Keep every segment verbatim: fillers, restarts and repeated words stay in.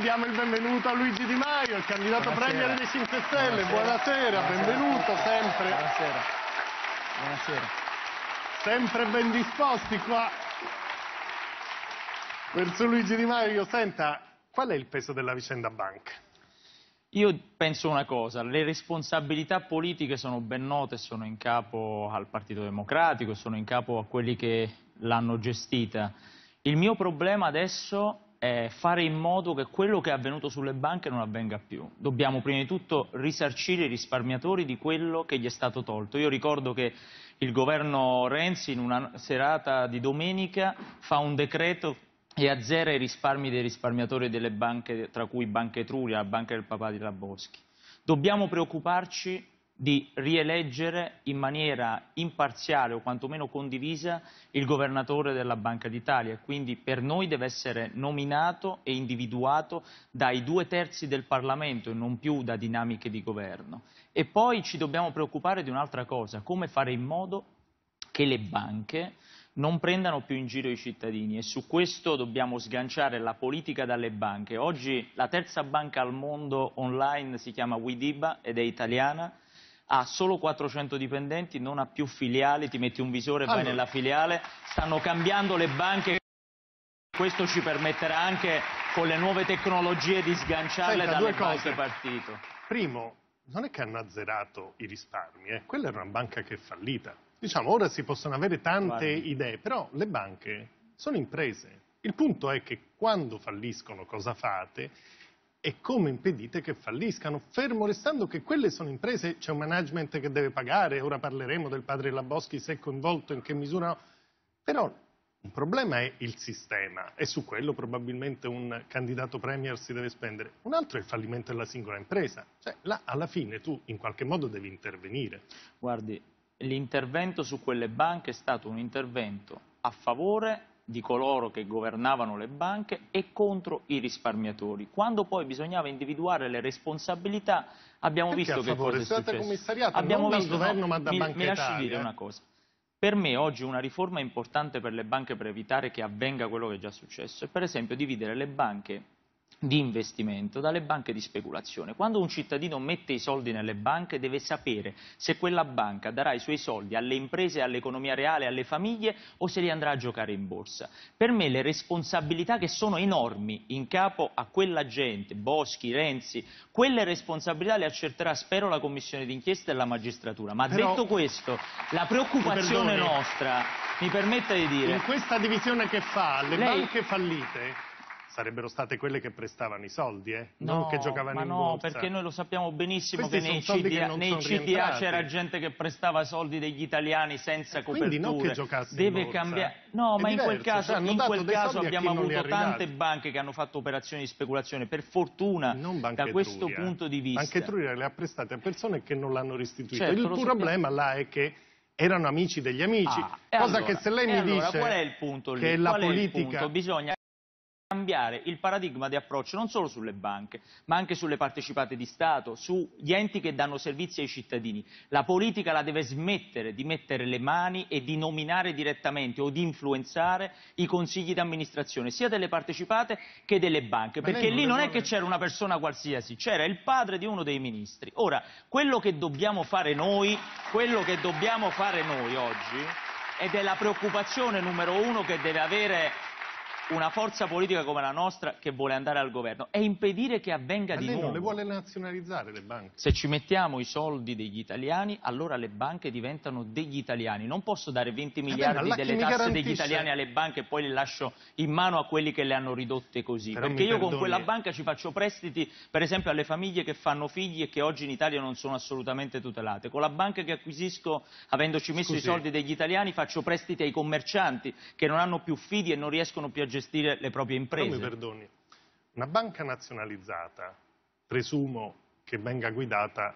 Diamo il benvenuto a Luigi Di Maio, il candidato premier dei cinque Stelle. Buonasera, Buonasera. benvenuto sempre. Buonasera. Buonasera. Sempre ben disposti qua. Verso Luigi Di Maio, senta, qual è il peso della vicenda banca? Io penso una cosa, le responsabilità politiche sono ben note, sono in capo al Partito Democratico, sono in capo a quelli che l'hanno gestita. Il mio problema adesso è fare in modo che quello che è avvenuto sulle banche non avvenga più. Dobbiamo prima di tutto risarcire i risparmiatori di quello che gli è stato tolto. Io ricordo che il governo Renzi in una serata di domenica fa un decreto e azzera i risparmi dei risparmiatori delle banche, tra cui Banca Etruria, la banca del papà di Laboschi. Dobbiamo preoccuparci di rieleggere in maniera imparziale o quantomeno condivisa il governatore della Banca d'Italia, quindi per noi deve essere nominato e individuato dai due terzi del Parlamento e non più da dinamiche di governo. E poi ci dobbiamo preoccupare di un'altra cosa, come fare in modo che le banche non prendano più in giro i cittadini, e su questo dobbiamo sganciare la politica dalle banche. Oggi la terza banca al mondo online si chiama Widiba ed è italiana, ha solo quattrocento dipendenti, non ha più filiali, ti metti un visore e vai allora. nella filiale, stanno cambiando le banche, questo ci permetterà anche con le nuove tecnologie di sganciarle Senta, dalle due banche cose. partito. Primo, non è che hanno azzerato i risparmi, eh? Quella era una banca che è fallita. Diciamo, ora si possono avere tante Guardi. idee, però le banche sono imprese. Il punto è che quando falliscono cosa fate e come impedite che falliscano, fermo restando che quelle sono imprese, c'è un management che deve pagare, ora parleremo del padre Laboschi se è coinvolto, in che misura, però un problema è il sistema e su quello probabilmente un candidato premier si deve spendere. Un altro è il fallimento della singola impresa, cioè là alla fine tu in qualche modo devi intervenire. Guardi, l'intervento su quelle banche è stato un intervento a favore di coloro che governavano le banche e contro i risparmiatori. Quando poi bisognava individuare le responsabilità abbiamo Perché visto a che favore? cosa è Siete successo. commissariati Abbiamo non visto, dal governo no, ma da mi, Banca mi lasci Italia. dire una cosa. Per me oggi una riforma importante per le banche per evitare che avvenga quello che è già successo è per esempio dividere le banche di investimento dalle banche di speculazione. Quando un cittadino mette i soldi nelle banche deve sapere se quella banca darà i suoi soldi alle imprese, all'economia reale, alle famiglie o se li andrà a giocare in borsa. Per me le responsabilità che sono enormi in capo a quella gente, Boschi, Renzi, quelle responsabilità le accerterà spero la commissione d'inchiesta e la magistratura. Ma Però, detto questo, la preoccupazione nostra, mi permetta di dire... In questa divisione che fa, le lei... banche fallite sarebbero state quelle che prestavano i soldi, eh? No, non che giocavano ma in no, borsa. perché noi lo sappiamo benissimo Questi che nei sono soldi C D A, che non nei sono C D A rientrati. c'era gente che prestava soldi degli italiani senza E quindi coperture. non che giocasse Deve in borsa. cambiare. No, È ma in quel diverso, caso, cioè hanno in dato quel dei caso soldi a chi abbiamo non li è avuto tante arrivati. banche che hanno fatto operazioni di speculazione. Per fortuna, Non da questo Etruria. punto di vista. Banca Etruria le ha prestate a persone che non l'hanno restituito. Certo, il lo problema là è che erano amici degli amici. Ah, e cosa allora, che se lei e mi allora, dice qual è il punto lì? che la Qual è il politica... punto? Bisogna cambiare il paradigma di approccio non solo sulle banche, ma anche sulle partecipate di Stato, sugli enti che danno servizi ai cittadini. La politica la deve smettere di mettere le mani e di nominare direttamente o di influenzare i consigli di amministrazione, sia delle partecipate che delle banche, Ma perché non lì non è vuole... che c'era una persona qualsiasi, c'era il padre di uno dei ministri. Ora, quello che dobbiamo fare noi, quello che dobbiamo fare noi oggi, ed è la preoccupazione numero uno che deve avere una forza politica come la nostra che vuole andare al governo, è impedire che avvenga Ma di lei nuovo. non le vuole nazionalizzare le banche? Se ci mettiamo i soldi degli italiani, allora le banche diventano degli italiani. Non posso dare venti miliardi Vabbè, delle tasse tasse garantisce... degli italiani alle banche e poi le lascio in mano a quelli che le hanno ridotte così. Però Perché io perdoni... con quella banca ci faccio prestiti, per esempio, alle famiglie che fanno figli e che oggi in Italia non sono assolutamente tutelate. Con la banca che acquisisco, avendoci messo Scusi. i soldi degli italiani, faccio prestiti ai commercianti che non hanno più fidi e non riescono più a gestire le proprie imprese. Però mi perdoni, una banca nazionalizzata, presumo che venga guidata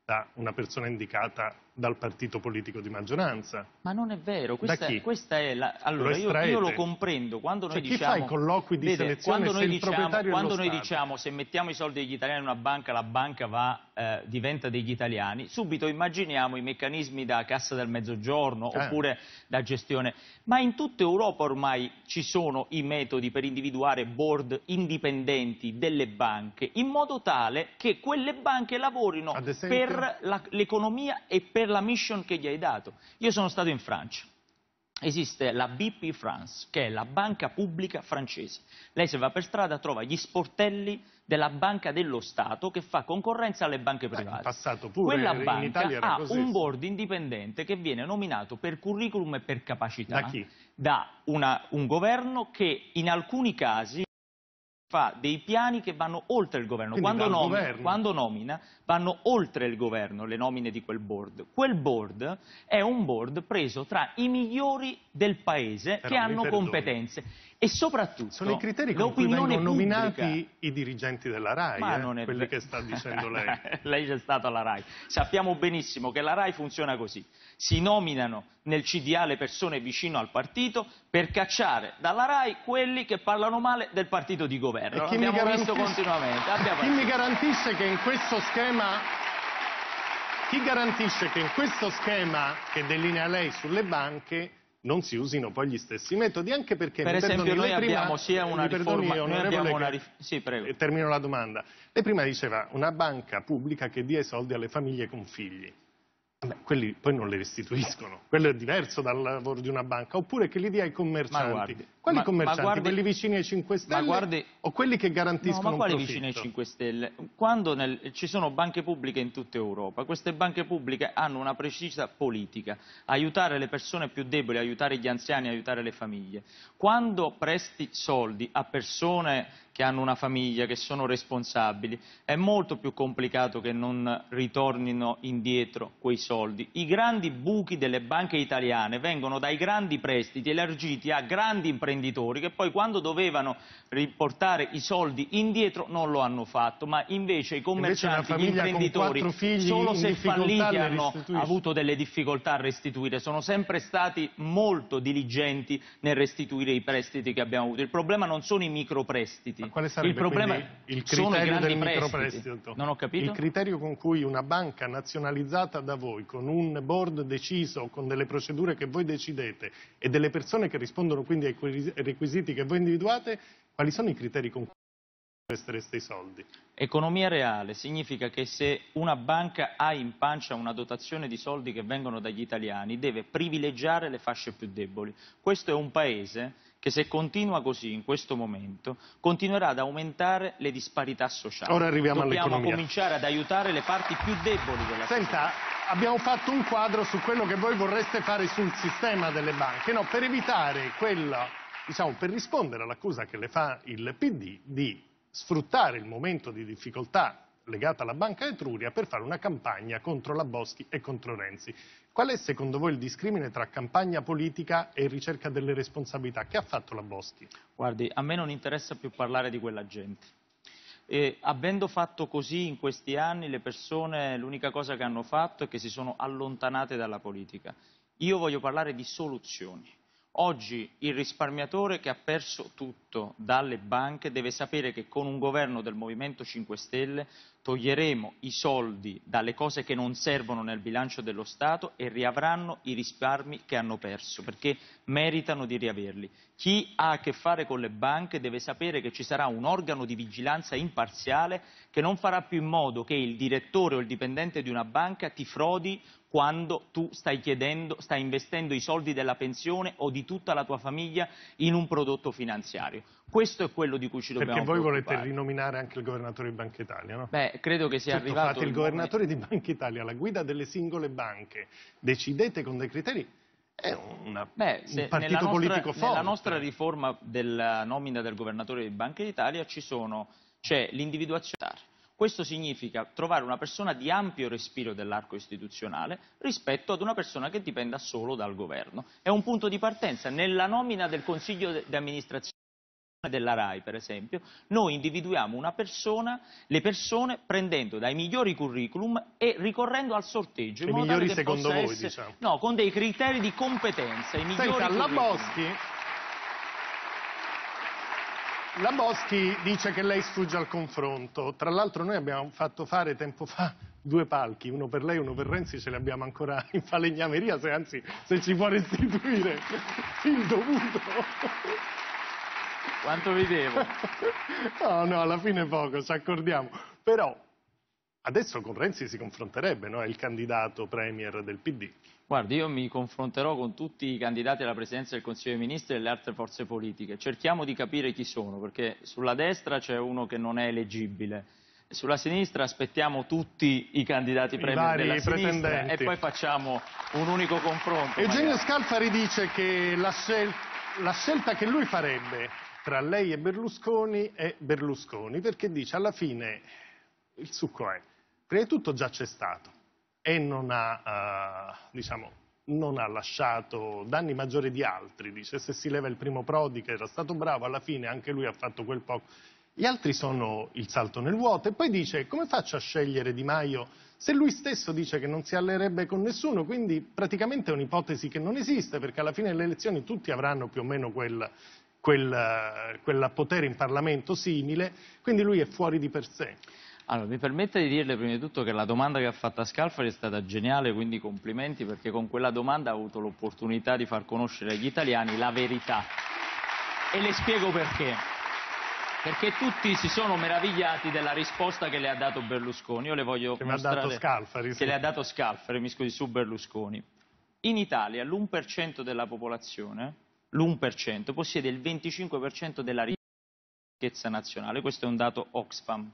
da una persona indicata dal partito politico di maggioranza. Ma non è vero, questa, è, questa è la... Allora, lo io, io lo comprendo, quando noi cioè, diciamo... chi fa i colloqui di vede, selezione quando se noi il diciamo, proprietario quando è lo noi Stato? diciamo se mettiamo i soldi degli italiani in una banca, la banca va, eh, diventa degli italiani, subito immaginiamo i meccanismi da Cassa del Mezzogiorno, eh. oppure da gestione... Ma in tutta Europa ormai ci sono i metodi per individuare board indipendenti delle banche, in modo tale che quelle banche lavorino per l'economia e per la mission che gli hai dato. Io sono stato in Francia. Esiste la B P France, che è la banca pubblica francese. Lei se va per strada trova gli sportelli della banca dello Stato che fa concorrenza alle banche private. Beh, in passato pure, Quella in banca Italia era ha così, un sì. board indipendente che viene nominato per curriculum e per capacità da chi? da una, un governo che in alcuni casi fa dei piani che vanno oltre il governo. Quando nomina, governo. quando nomina vanno oltre il governo le nomine di quel board. Quel board è un board preso tra i migliori del paese Però che hanno perdoni. competenze e soprattutto sono i criteri con cui vengono pubblica. nominati i dirigenti della RAI, Ma eh? non è quelli che sta dicendo lei. Lei c'è stato alla RAI. Sappiamo benissimo che la RAI funziona così. Si nominano nel C D A le persone vicino al partito per cacciare dalla RAI quelli che parlano male del partito di governo. L'abbiamo visto continuamente. Abbiamo... Chi mi garantisce che in questo schema chi garantisce che in questo schema che delinea lei sulle banche non si usino poi gli stessi metodi, anche perché per mi esempio perdoni, noi prima, abbiamo sia una perdoni, riforma noi abbiamo una che... rif... sì, prego. Termino la domanda. Lei prima diceva una banca pubblica che dia i soldi alle famiglie con figli. Beh, quelli poi non li restituiscono, quello è diverso dal lavoro di una banca, oppure che li dia ai commercianti. Guardi, quali ma, commercianti? ma guardi, quelli vicini ai cinque Stelle guardi, o quelli che garantiscono no, ma quali un profitto? vicini ai cinque Stelle? Quando nel, ci sono banche pubbliche in tutta Europa, queste banche pubbliche hanno una precisa politica: aiutare le persone più deboli, aiutare gli anziani, aiutare le famiglie. Quando presti soldi a persone che hanno una famiglia, che sono responsabili, è molto più complicato che non ritornino indietro quei soldi. I grandi buchi delle banche italiane vengono dai grandi prestiti elargiti a grandi imprenditori che poi quando dovevano riportare i soldi indietro non lo hanno fatto, ma invece i commercianti, gli imprenditori, solo se falliti hanno avuto delle difficoltà a restituire, sono sempre stati molto diligenti nel restituire i prestiti che abbiamo avuto. Il problema non sono i microprestiti. Ma quale sarebbe il problema il sono i criterio grandi del prestiti. microprestito? Non ho capito? Il criterio con cui una banca nazionalizzata da voi, con un board deciso, con delle procedure che voi decidete e delle persone che rispondono quindi ai requisiti che voi individuate, quali sono i criteri con cui restereste i soldi? Economia reale significa che se una banca ha in pancia una dotazione di soldi che vengono dagli italiani, deve privilegiare le fasce più deboli. Questo è un paese che se continua così in questo momento continuerà ad aumentare le disparità sociali. Ora arriviamo Dobbiamo all'economia. cominciare ad aiutare le parti più deboli della società. Senta, abbiamo fatto un quadro su quello che voi vorreste fare sul sistema delle banche, no? Per evitare quella, diciamo, per rispondere all'accusa che le fa il P D di sfruttare il momento di difficoltà legata alla Banca Etruria per fare una campagna contro la Boschi e contro Renzi. Qual è secondo voi il discrimine tra campagna politica e ricerca delle responsabilità? Che ha fatto la Boschi? Guardi, a me non interessa più parlare di quella gente. E, avendo fatto così in questi anni, le persone l'unica cosa che hanno fatto è che si sono allontanate dalla politica. Io voglio parlare di soluzioni. Oggi il risparmiatore che ha perso tutto dalle banche deve sapere che con un governo del Movimento cinque Stelle toglieremo i soldi dalle cose che non servono nel bilancio dello Stato e riavranno i risparmi che hanno perso, perché meritano di riaverli. Chi ha a che fare con le banche deve sapere che ci sarà un organo di vigilanza imparziale che non farà più in modo che il direttore o il dipendente di una banca ti frodi quando tu stai chiedendo, stai investendo i soldi della pensione o di tutta la tua famiglia in un prodotto finanziario. Questo è quello di cui ci dobbiamo preoccupare. Perché voi preoccupare. volete rinominare anche il governatore di Banca Italia, no? Beh, credo che sia certo, arrivato fate il, il governatore momento... di Banca Italia alla guida delle singole banche, decidete con dei criteri, è una, Beh, se un partito nella nostra, politico forte. Nella nostra riforma della nomina del governatore di Banca d'Italia c'è l'individuazione. Questo significa trovare una persona di ampio respiro dell'arco istituzionale rispetto ad una persona che dipenda solo dal governo. È un punto di partenza nella nomina del Consiglio di amministrazione. della RAI, per esempio, noi individuiamo una persona, le persone prendendo dai migliori curriculum e ricorrendo al sorteggio. In I modo migliori tale che secondo possa voi, essere, diciamo. No, con dei criteri di competenza. I migliori Senta, la curriculum. Boschi, la Boschi dice che lei sfugge al confronto. Tra l'altro noi abbiamo fatto fare tempo fa due palchi, uno per lei e uno per Renzi, ce li abbiamo ancora in falegnameria, se anzi se ci può restituire il dovuto. Quanto vi devo? No, no, alla fine poco, ci accordiamo. Però adesso con Renzi si confronterebbe, no? È il candidato premier del P D. Guardi, io mi confronterò con tutti i candidati alla presidenza del Consiglio dei Ministri e le altre forze politiche. Cerchiamo di capire chi sono, perché sulla destra c'è uno che non è eleggibile. Sulla sinistra aspettiamo tutti i candidati premier della sinistra e poi facciamo un unico confronto. Eugenio Scalfari dice che la, scel la scelta che lui farebbe tra lei e Berlusconi è Berlusconi, perché dice alla fine il succo è, prima di tutto già c'è stato e non ha, uh, diciamo, non ha lasciato danni maggiori di altri, dice se si leva il primo Prodi che era stato bravo, alla fine anche lui ha fatto quel poco. Gli altri sono il salto nel vuoto e poi dice come faccio a scegliere Di Maio se lui stesso dice che non si alleerebbe con nessuno, quindi praticamente è un'ipotesi che non esiste perché alla fine delle elezioni tutti avranno più o meno quel, quel, quel potere in Parlamento simile, quindi lui è fuori di per sé. Allora, mi permette di dirle prima di tutto che la domanda che ha fatto a Scalfari è stata geniale, quindi complimenti perché con quella domanda ha avuto l'opportunità di far conoscere agli italiani la verità e le spiego perché. Perché tutti si sono meravigliati della risposta che le ha dato Berlusconi. Io le voglio che mostrare... mi ha dato Scalfari. Sì. Che le ha dato Scalfari, mi scusi, su Berlusconi. In Italia l'uno per cento della popolazione, l'uno per cento, possiede il venticinque per cento della ricchezza nazionale. Questo è un dato Oxfam.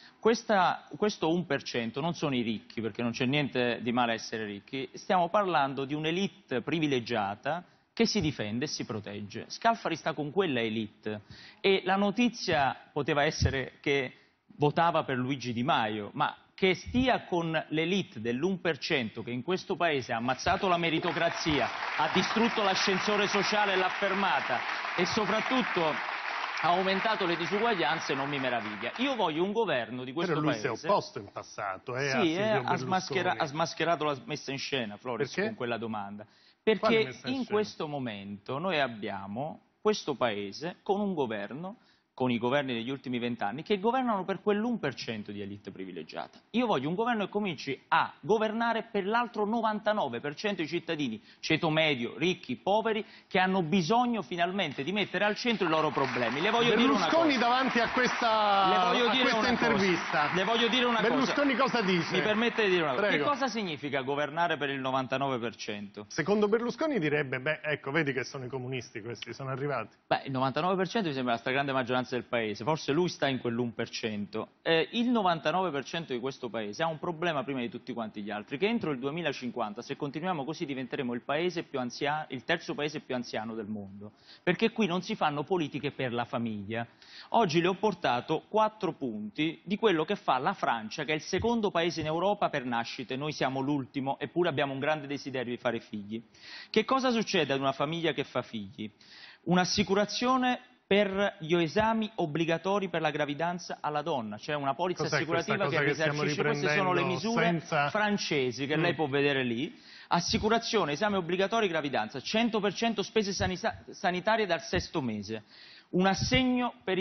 Questa, questo uno per cento non sono i ricchi, perché non c'è niente di male a essere ricchi. Stiamo parlando di un'elite privilegiata che si difende e si protegge. Scalfari sta con quella elite e la notizia poteva essere che votava per Luigi Di Maio, ma che stia con l'elite dell'uno per cento che in questo paese ha ammazzato la meritocrazia, ha distrutto l'ascensore sociale e l'ha fermata e soprattutto ha aumentato le disuguaglianze, non mi meraviglia. Io voglio un governo di questo paese... Però lui si è opposto in passato, eh, sì, a eh, ha, smaschera ha smascherato la messa in scena, Floris, perché? con quella domanda. Perché in questo momento noi abbiamo questo paese con un governo, con i governi degli ultimi vent'anni, che governano per quell'uno per cento di elite privilegiata. Io voglio un governo che cominci a governare per l'altro novantanove per cento dei cittadini, ceto medio, ricchi, poveri, che hanno bisogno finalmente di mettere al centro i loro problemi. Le voglio dire una cosa. Berlusconi davanti a questa, Le voglio a dire questa una intervista. Cosa. Le voglio dire una Berlusconi cosa. cosa dice? Mi permette di dire una cosa. Prego. Che cosa significa governare per il novantanove per cento? Secondo Berlusconi direbbe, beh, ecco, vedi che sono i comunisti questi, sono arrivati. Beh, il novantanove per cento mi sembra la stragrande maggioranza del paese, forse lui sta in quell'uno per cento. Eh, il novantanove per cento di questo paese ha un problema prima di tutti quanti gli altri, che entro il duemilacinquanta, se continuiamo così, diventeremo il, paese più anziano, il terzo paese più anziano del mondo, perché qui non si fanno politiche per la famiglia. Oggi le ho portato quattro punti di quello che fa la Francia, che è il secondo paese in Europa per nascite, noi siamo l'ultimo, eppure abbiamo un grande desiderio di fare figli. Che cosa succede ad una famiglia che fa figli? Un'assicurazione per gli esami obbligatori per la gravidanza alla donna, cioè una polizza assicurativa che risarcisce. Queste sono le misure senza... francesi che mm. lei può vedere lì. Assicurazione, esami obbligatori, gravidanza, cento per cento spese sanita sanitarie dal sesto mese, un assegno per i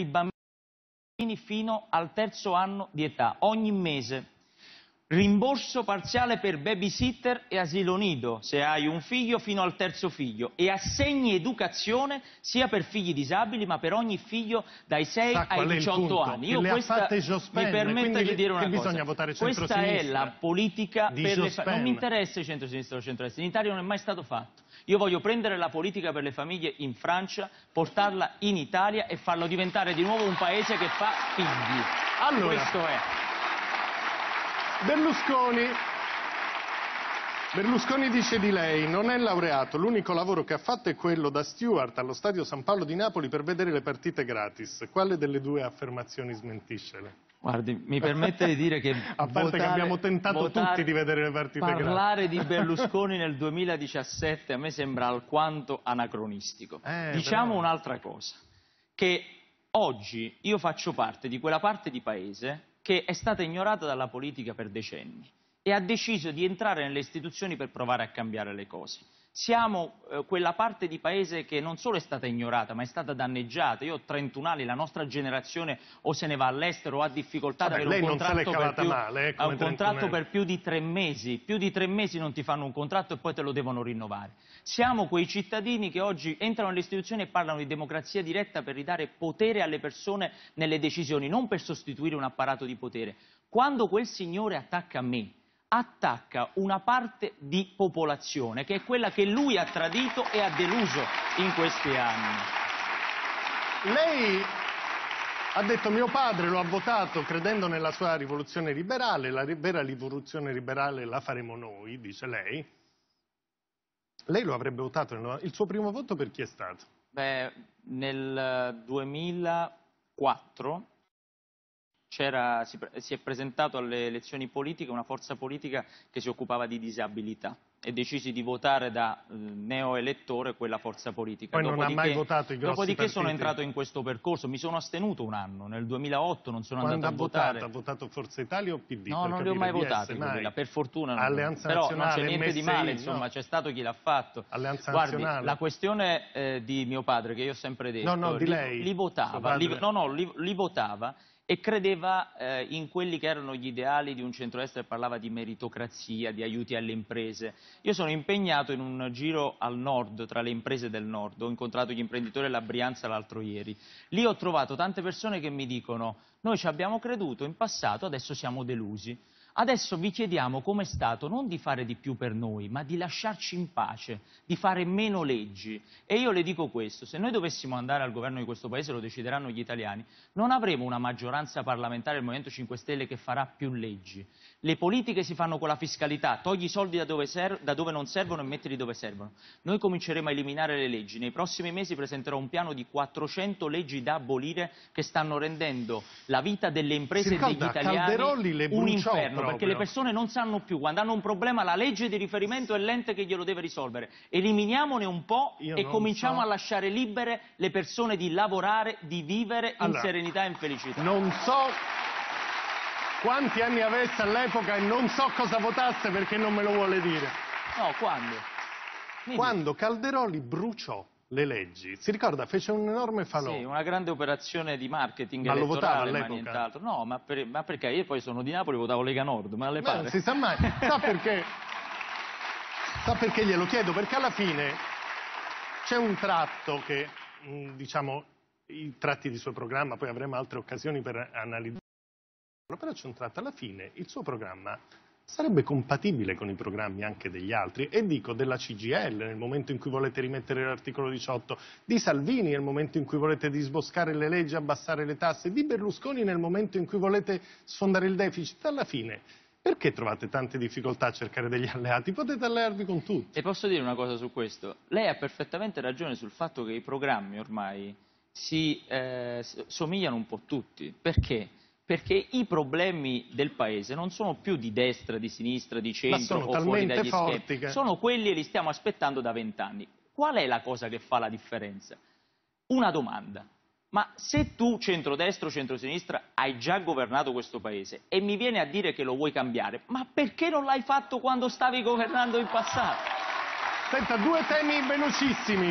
bambini fino al terzo anno di età, ogni mese. Rimborso parziale per babysitter e asilo nido, se hai un figlio fino al terzo figlio, e assegni educazione sia per figli disabili ma per ogni figlio dai sei Sa ai diciotto anni. Io questa, mi permetta di dire una cosa, questa è la politica per le famiglie. Non mi interessa il centro-sinistra o il centro-destra, in Italia non è mai stato fatto. Io voglio prendere la politica per le famiglie in Francia, portarla in Italia e farlo diventare di nuovo un paese che fa figli. Allora. Questo è. Berlusconi, Berlusconi dice di lei, non è laureato, l'unico lavoro che ha fatto è quello da steward allo Stadio San Paolo di Napoli per vedere le partite gratis. Quale delle due affermazioni smentiscele? Guardi, mi permette di dire che a parte votare, che abbiamo tentato votare, tutti di vedere le partite parlare gratis. Parlare di Berlusconi nel duemiladiciassette a me sembra alquanto anacronistico. Eh, diciamo però... un'altra cosa, che oggi io faccio parte di quella parte di paese che è stata ignorata dalla politica per decenni e ha deciso di entrare nelle istituzioni per provare a cambiare le cose. Siamo eh, quella parte di paese che non solo è stata ignorata, ma è stata danneggiata. Io ho trentuno anni, la nostra generazione o se ne va all'estero o ha difficoltà ad avere un contratto, per più, male, eh, un contratto per più di tre mesi. Più di tre mesi non ti fanno un contratto e poi te lo devono rinnovare. Siamo quei cittadini che oggi entrano nelle istituzioni e parlano di democrazia diretta per ridare potere alle persone nelle decisioni, non per sostituire un apparato di potere. Quando quel signore attacca me, attacca una parte di popolazione che è quella che lui ha tradito e ha deluso in questi anni. Lei ha detto mio padre lo ha votato credendo nella sua rivoluzione liberale, la vera rivoluzione liberale la faremo noi, dice lei. Lei lo avrebbe votato, il suo primo voto per chi è stato? Beh, nel duemilaquattro c'era, si, si è presentato alle elezioni politiche una forza politica che si occupava di disabilità e decisi di votare da eh, neoelettore quella forza politica. Poi non dopodiché, ha mai votato i grossi Dopodiché partiti. Sono entrato in questo percorso, mi sono astenuto un anno, nel duemilaotto non sono Quando andato a votato, votare. ha votato Forza Italia o P D? No, non li ho mai votati, mai. Per fortuna non Alleanza però Nazionale, non c'è niente M S I, di male, insomma, no. c'è stato chi l'ha fatto. Alleanza Guardi, Nazionale. la questione eh, di mio padre, che io ho sempre detto, no, no, di li, lei, li votava, li, no, no, li, li votava e credeva eh, in quelli che erano gli ideali di un centrodestra che parlava di meritocrazia, di aiuti alle imprese. Io sono impegnato in un giro al nord, tra le imprese del nord, ho incontrato gli imprenditori della Brianza l'altro ieri. Lì ho trovato tante persone che mi dicono noi ci abbiamo creduto in passato, adesso siamo delusi. Adesso vi chiediamo come è stato non di fare di più per noi, ma di lasciarci in pace, di fare meno leggi. E io le dico questo, se noi dovessimo andare al governo di questo Paese, lo decideranno gli italiani, non avremo una maggioranza parlamentare del Movimento cinque Stelle che farà più leggi. Le politiche si fanno con la fiscalità, togli i soldi da dove, da dove non servono e mettili dove servono. Noi cominceremo a eliminare le leggi. Nei prossimi mesi presenterò un piano di quattrocento leggi da abolire che stanno rendendo la vita delle imprese e degli italiani un inferno. Perché le persone non sanno più, quando hanno un problema la legge di riferimento è l'ente che glielo deve risolvere. Eliminiamone un po' Io e cominciamo so. a lasciare libere le persone di lavorare, di vivere allora, in serenità e in felicità. Non so quanti anni avesse all'epoca e non so cosa votasse perché non me lo vuole dire. No, quando? Mi quando dico. Calderoli bruciò le leggi, si ricorda, fece un enorme falò. Sì, una grande operazione di marketing ma elettorale, lo ma nient'altro. No, ma, per, ma perché? Io poi sono di Napoli, votavo Lega Nord, ma le pare? Non si sa mai. Sa perché? Sa perché glielo chiedo? Perché alla fine c'è un tratto che, diciamo, i tratti di suo programma, poi avremo altre occasioni per analizzare, però c'è un tratto alla fine, il suo programma sarebbe compatibile con i programmi anche degli altri, e dico della C G I L nel momento in cui volete rimettere l'articolo diciotto, di Salvini nel momento in cui volete disboscare le leggi, abbassare le tasse, di Berlusconi nel momento in cui volete sfondare il deficit. Alla fine, perché trovate tante difficoltà a cercare degli alleati? Potete allearvi con tutti. E posso dire una cosa su questo? Lei ha perfettamente ragione sul fatto che i programmi ormai si eh, somigliano un po' tutti. Perché? Perché i problemi del Paese non sono più di destra, di sinistra, di centro o fuori dagli schemi, che... sono quelli e li stiamo aspettando da vent'anni. Qual è la cosa che fa la differenza? Una domanda. Ma se tu, centrodestra o centrosinistra, hai già governato questo Paese e mi vieni a dire che lo vuoi cambiare, ma perché non l'hai fatto quando stavi governando in passato? Senta, due temi velocissimi.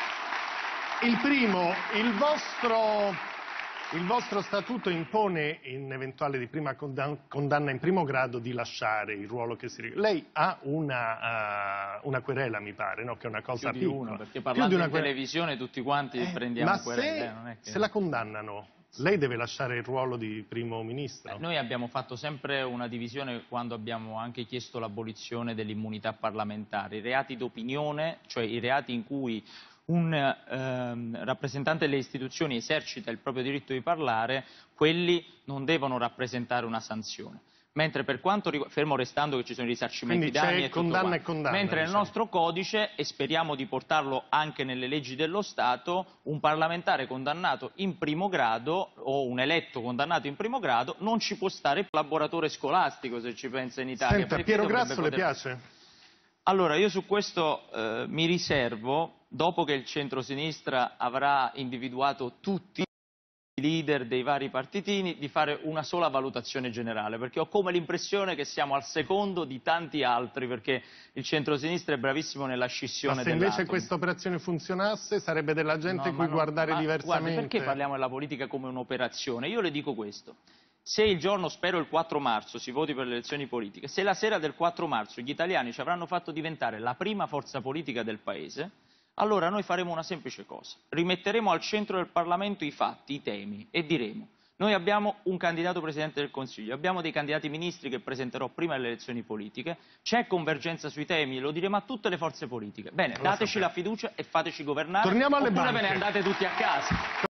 Il primo, il vostro... Il vostro statuto impone, in eventuale di prima condanna in primo grado, di lasciare il ruolo che si richiede. Lei ha una, uh, una querela, mi pare, no? Che è una cosa più di piccola. Una, perché parlando in querela... televisione tutti quanti eh, prendiamo ma querela. Se, eh, non è che... se la condannano, lei deve lasciare il ruolo di primo ministro? Eh, noi abbiamo fatto sempre una divisione quando abbiamo anche chiesto l'abolizione dell'immunità parlamentare. I reati d'opinione, cioè i reati in cui un ehm, rappresentante delle istituzioni esercita il proprio diritto di parlare, quelli non devono rappresentare una sanzione. Mentre per quanto riguarda, fermo restando che ci sono i risarcimenti danni e tutto quanto, e condanna, mentre nel diciamo. nostro codice, e speriamo di portarlo anche nelle leggi dello Stato, un parlamentare condannato in primo grado o un eletto condannato in primo grado non ci può stare collaboratore scolastico, se ci pensa in Italia. Senta, Piero Grasso poter... le piace? Allora, io su questo eh, mi riservo, dopo che il centrosinistra avrà individuato tutti leader dei vari partitini di fare una sola valutazione generale, perché ho come l'impressione che siamo al secondo di tanti altri, perché il centrosinistra è bravissimo nella scissione dell'atomo. Ma se invece dell'atomo. questa operazione funzionasse, sarebbe della gente No, cui no, guardare ma, diversamente? Guardi, perché parliamo della politica come un'operazione? Io le dico questo. Se il giorno, spero il quattro marzo, si voti per le elezioni politiche, se la sera del quattro marzo gli italiani ci avranno fatto diventare la prima forza politica del Paese, allora noi faremo una semplice cosa. Rimetteremo al centro del Parlamento i fatti, i temi e diremo: noi abbiamo un candidato Presidente del Consiglio, abbiamo dei candidati ministri che presenterò prima delle elezioni politiche, c'è convergenza sui temi, lo diremo a tutte le forze politiche. Bene, dateci la fiducia e fateci governare, Torniamo alle oppure banche. ve ne andate tutti a casa.